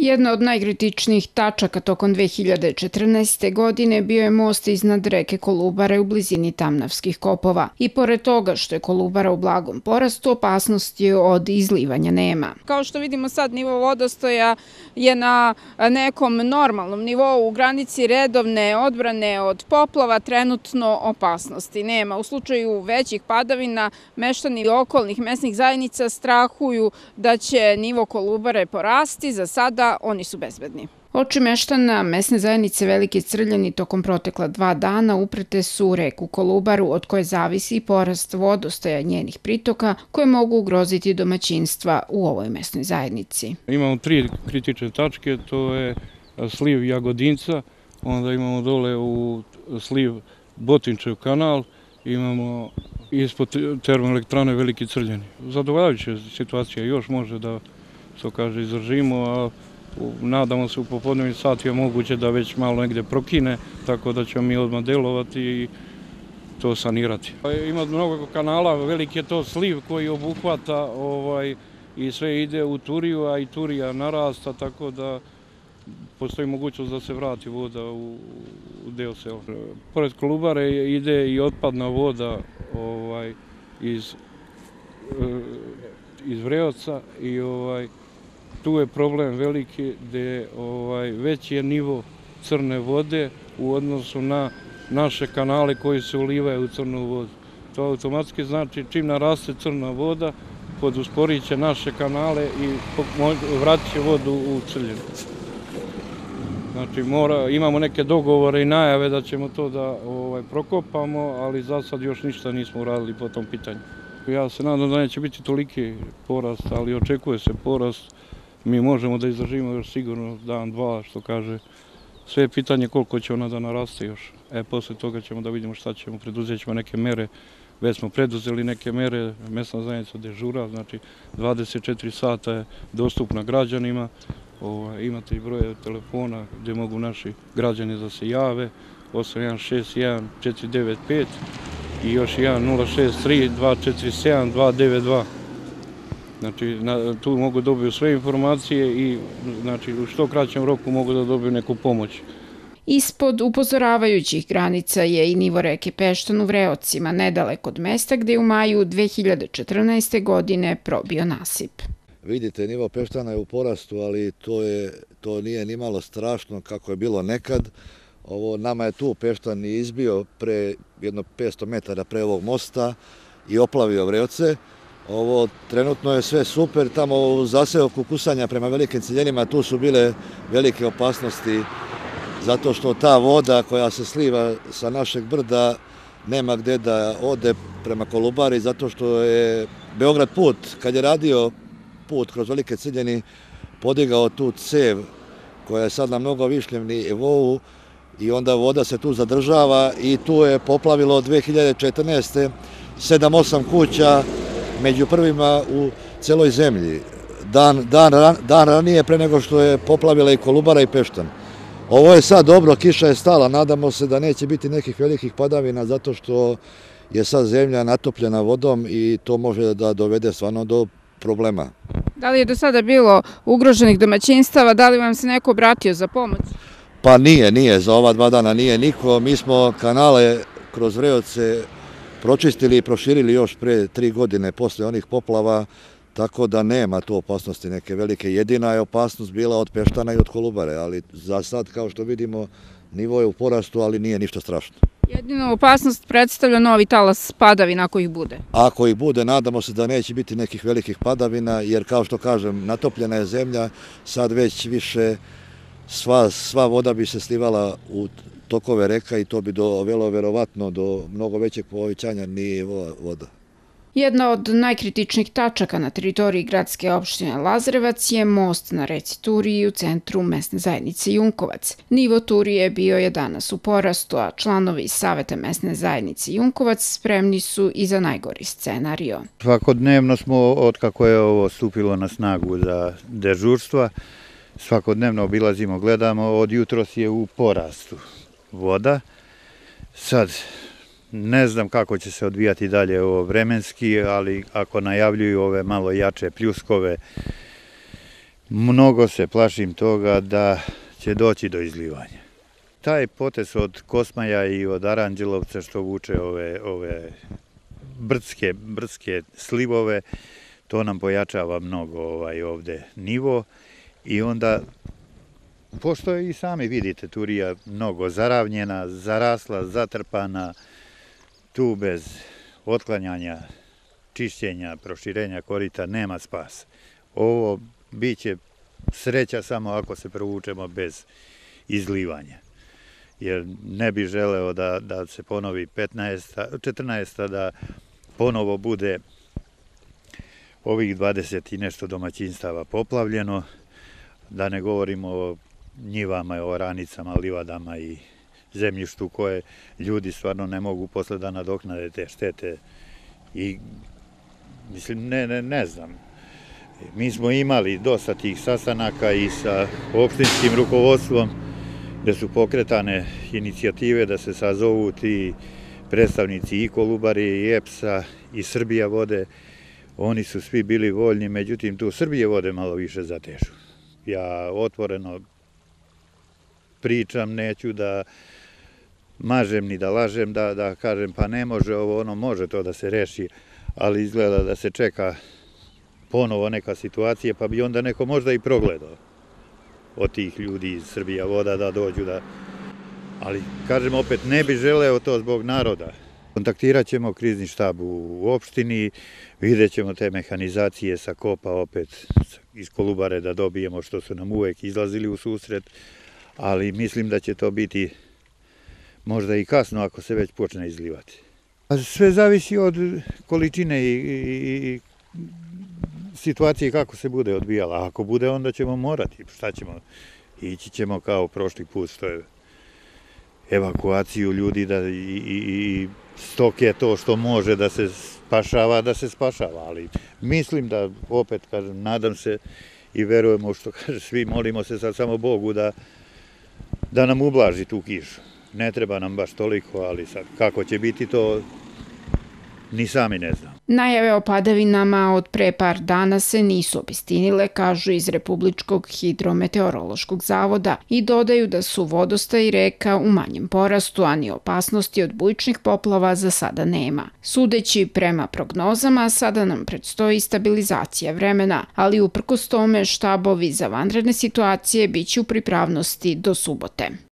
Jedna od najkritičnijih tačaka tokom 2014. godine bio je most iznad reke Kolubare u blizini Tamnavskih kopova. I pored toga što je Kolubara u blagom porastu, opasnosti od izlivanja nema. Kao što vidimo sad, nivo vodostaja je na nekom normalnom nivou, u granici redovne odbrane od poplava, trenutno opasnosti nema. U slučaju većih padavina, meštani okolnih mesnih zajednica strahuju da će nivo Kolubare porasti. Za sada oni su bezbedni. Oči meštana mesne zajednice Veliki Crljani tokom protekla 2 dana uprete su u reku Kolubaru, od koje zavisi porast vodostaja njenih pritoka koje mogu ugroziti domaćinstva u ovoj mesnoj zajednici. Imamo 3 kritične tačke, to je sliv Jagodinca, onda imamo dole u sliv Botinčev kanal, imamo ispod termoelektrane Veliki Crljani. Zadovoljavajuća situacija, još može da to kaže izdržimo, a nadamo se u popodnevnim satima moguće da već malo negde prokine, tako da ćemo mi odmah delovati i to sanirati. Ima mnogo kanala, veliki je to sliv koji obuhvata i sve ide u Turiju, a i Turija narasta, tako da postoji mogućnost da se vrati voda u deo sela. Pored Kolubare ide i otpadna voda iz Vreoca i tu je problem veliki gde veći je nivo crne vode u odnosu na naše kanale koji se ulivaju u crnu vodu. To automatski znači čim naraste crna voda, podusporit će naše kanale i vratit će vodu u Crljenu. Znači imamo neke dogovore i najave da ćemo to da prokopamo, ali za sad još ništa nismo uradili po tom pitanju. Ja se nadam da neće biti toliki porast, ali očekuje se porast. Mi možemo da izdržimo još sigurno dan, dva, što kaže. Sve je pitanje koliko će ona da naraste još. Posle toga ćemo da vidimo šta ćemo, preduzet ćemo neke mere. Već smo preduzeli neke mere, mesna zajednica dežura, znači 24 sata je dostupna građanima. Imate i broje telefona gdje mogu naši građani da se jave, 8161 495 i još 1063 247 292. Znači, tu mogu dobiju sve informacije i u što kraćem roku mogu da dobiju neku pomoć. Ispod upozoravajućih granica je i nivo reke Peštan u Vreocima, nedaleko od mesta gde je u maju 2014. godine probio nasip. Vidite, nivo Peštana je u porastu, ali to nije ni malo strašno kako je bilo nekad. Nama je tu Peštan izbio pre jedno 500 metara pre ovog mosta i oplavio Vreoce. Trenutno je sve super, tamo u zaseoku Kusanja prema Velikim Crljenima tu su bile velike opasnosti zato što ta voda koja se sliva sa našeg brda nema gde da ode prema Kolubari zato što je Beograd put, kad je radio put kroz Velike Crljeni, podigao tu cev koja je sad na mnogo višljem nivou i onda voda se tu zadržava i tu je poplavilo 2014. 7-8 kuća među prvima u celoj zemlji, dan ranije pre nego što je poplavila i Kolubara i Peštan. Ovo je sad dobro, kiša je stala, nadamo se da neće biti nekih velikih padavina zato što je sad zemlja natopljena vodom i to može da dovede stvarno do problema. Da li je do sada bilo ugroženih domaćinstava, da li vam se neko obratio za pomoć? Pa nije, za ova 2 dana nije niko, mi smo kanale kroz Vreoce pročistili i proširili još pre 3 godine posle onih poplava, tako da nema tu opasnosti neke velike. Jedina je opasnost bila od Peštana i od Kolubare, ali za sad, kao što vidimo, nivo je u porastu, ali nije ništa strašno. Jedinu opasnost predstavlja novi talas padavina ako ih bude? Ako ih bude, nadamo se da neće biti nekih velikih padavina, jer kao što kažem, natopljena je zemlja, sad već više sva voda bi se slivala u tokove reka i to bi dovelo verovatno do mnogo većeg povećanja nivoa voda. Jedna od najkritičnijih tačaka na teritoriji gradske opštine Lazarevac je most na reci Turiji u centru mesne zajednice Junkovac. Nivo Turije bio je danas u porastu, a članovi Saveta mesne zajednice Junkovac spremni su i za najgori scenario. Svakodnevno smo, otkako je ovo stupilo na snagu za dežurstva, svakodnevno obilazimo, gledamo, od jutros je u porastu voda. Sad, ne znam kako će se odvijati dalje ovo vremenski, ali ako najavljuju ove malo jače pljuskove Mnogo se plašim toga da će doći do izlivanja. Taj potez od Kosmaja i od Aranđelovca što vuče ove brdske slivove, to nam pojačava mnogo ovde nivo i onda, pošto i sami vidite, Turija mnogo zaravnjena, zarasla, zatrpana, tu bez otklanjanja, čišćenja, proširenja korita nema spasa. Ovo biće sreća samo ako se provučemo bez izlivanja. Jer ne bi želeo da se ponovi 14. da ponovo bude ovih 20 i nešto domaćinstava poplavljeno, da ne govorimo o njivama, o oranicama, livadama i zemljištu koje ljudi stvarno ne mogu posle da nadoknade te štete. I mislim, ne znam. Mi smo imali dosta tih sastanaka i sa opštinskim rukovodstvom gde su pokretane inicijative da se sazovu ti predstavnici i Kolubare i EPS-a i Srbija vode. Oni su svi bili voljni, međutim tu Srbije vode malo više zatežu. Ja otvoreno pričam, neću da mažem ni da lažem, da kažem pa ne može ovo, ono može to da se reši, ali izgleda da se čeka ponovo neka situacija, pa bi onda neko možda i progledao od tih ljudi iz Srbija voda da dođu da... Ali, kažem opet, ne bi želeo to zbog naroda. Kontaktirat ćemo krizni štab u opštini, vidjet ćemo te mehanizacije sa kopa opet iz Kolubare da dobijemo što su nam uvek izlazili u susret, ali mislim da će to biti možda i kasno ako se već počne izlivati. Sve zavisi od količine i situacije kako se bude odbijala. Ako bude, onda ćemo morati. Šta ćemo? Ići ćemo kao prošli put, što je evakuaciju ljudi i stoke, to što može da se spašava, ali mislim da, opet kažem, nadam se i verujemo, što kaže, svi molimo se sad samo Bogu da nam ublaži tu kišu. Ne treba nam baš toliko, ali sad kako će biti to, ni sami ne znam. Najave o padavinama od pre par dana se nisu obistinile, kažu iz Republičkog hidrometeorološkog zavoda i dodaju da su vodostaji reka u manjem porastu, a ni opasnosti od bujičnih poplava za sada nema. Sudeći prema prognozama, sada nam predstoji stabilizacija vremena, ali uprkos tome štabovi za vanredne situacije biće u pripravnosti do subote.